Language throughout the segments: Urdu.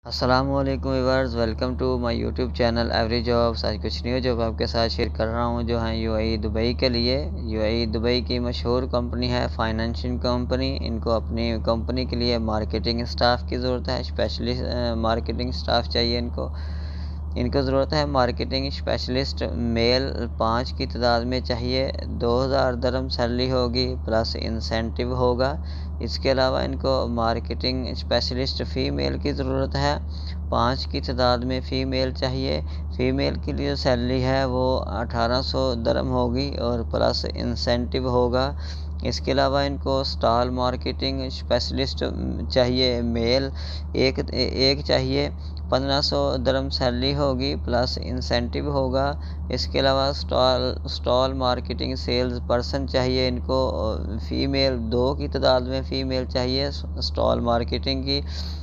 السلام علیکم viewers, welcome to my YouTube channel every jobs. آج کچھ نیو جاب آپ کے ساتھ شیئر کر رہا ہوں جو ہیں یو اے ای دبئی کے لیے۔ یو اے ای دبئی کی مشہور کمپنی ہے، فائنینشنگ کمپنی۔ ان کو اپنی کمپنی کے لیے مارکیٹنگ سٹاف کی ضرورت ہے، اسپیشلسٹ مارکیٹنگ سٹاف چاہیے ان کو ضرورت ہے۔ مارکیٹنگ اسپیشلسٹ میل 5 کی تعداد میں چاہیے۔ 2000 درہم سیلری ہوگی پلس انسینٹیو ہوگا۔ اس کے علاوہ ان کو مارکیٹنگ اسپیشلسٹ فیمیل کی ضرورت ہے، 5 کی تعداد میں فیمیل چاہیے۔ فیمیل کے لیے سیلری ہے وہ 1800 درہم ہوگی اور پلس انسینٹیو ہوگا۔ اس کے علاوہ ان کو اسٹال مارکیٹنگ اسپیشلسٹ چاہیے میل، ایک چاہیے، 1500 درہم سیلری ہوگی پلس انسینٹیو ہوگا۔ اس کے علاوہ اسٹال مارکیٹنگ سیلز پرسن چاہیے ان کو، فیمیل 2 کی تعداد میں فیمیل چاہیے اسٹال مارکیٹنگ کی۔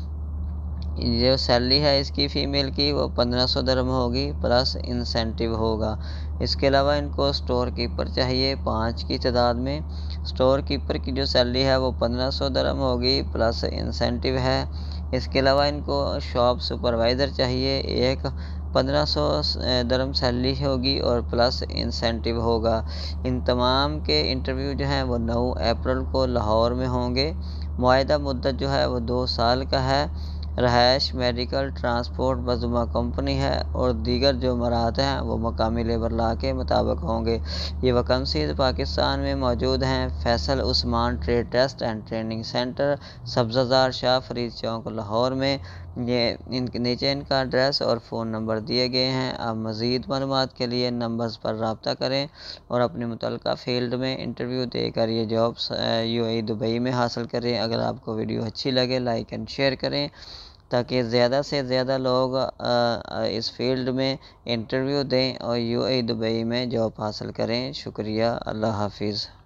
جو سیلری ہے اس کی فیمیل کی وہ 1500 درہم ہوگی پلس انسینٹیو ہوگا۔ اس کے علاوہ ان کو اسٹور کیپر چاہیے 5 کی تعداد میں۔ اسٹور کیپر کی جو سیلری ہے وہ 1500 درہم ہوگی پلس انسینٹیو ہے۔ اس کے علاوہ ان کو شاپ سپروائزر چاہیے، 1500 درہم سیلری ہوگی اور پلس انسینٹیو ہوگا۔ ان تمام کے انٹرویو جو ہیں وہ 9 اپریل کو لاہور میں ہوں گے۔ معاہدہ مدت جو ہے وہ 2 سال کا ہے۔ رہائش، میڈیکل، ٹرانسپورٹ بذمہ کمپنی ہے اور دیگر جو مراحت ہیں وہ مقامی لیبر لا کے مطابق ہوں گے۔ یہ ویکنسیز پاکستان میں موجود ہیں۔ Faisal Usman trade test and training centre, Sabza Shah Farid چوک، لاہور میں۔ یہ نیچے ان کا ایڈریس اور فون نمبر دیے گئے ہیں۔ آپ مزید معلومات کے لیے نمبرز پر رابطہ کریں اور اپنے متعلقہ فیلڈ میں انٹرویو دے کر یہ jobs U A E Dubai میں حاصل کریں۔ اگر آپ کو ویڈیو اچھی لگے لائک اینڈ شیئر کریں تاکہ زیادہ سے زیادہ لوگ اس فیلڈ میں انٹرویو دیں اور یو اے ای دبئی میں جاب حاصل کریں۔ شکریہ، اللہ حافظ۔